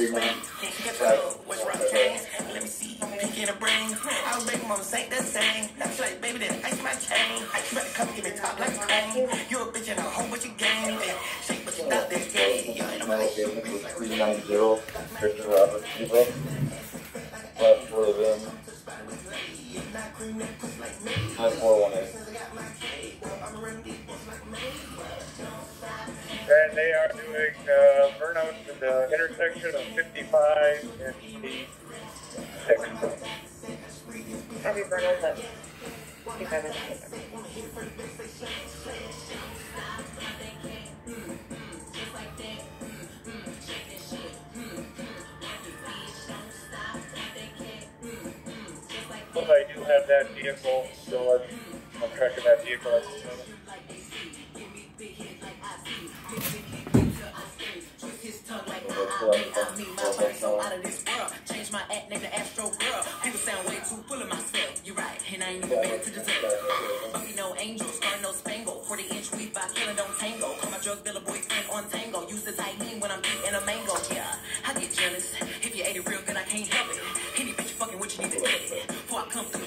What's wrong, Jane? Let me see. Picking a brain. I was making mama say the same. That's like, baby, then ice my chain. You better come give me top like a pain. You a bitch and a whole bunch of game. Shake, but you not that gay. You ain't nobody. 390, Christian Robert, Basswood, 9418. And they are doing burnouts in the intersection of 55 and 56. Heavy burnouts at 55 and 56. But I do have that vehicle, so I'm tracking that vehicle at the moment. Change my act, name the Astro girl. People sound way too full of myself. You're right, and I ain't even made it to dessert. Buffy no angel, scar no spangle. 40-inch weed by killing don't tango. Call my drug dealer boyfriend on tango. Use the Tyene when I'm eating a mango. Yeah, I get jealous. If you ate it real good, I can't help it. Any bitch fucking what you need to get it. Before I come through.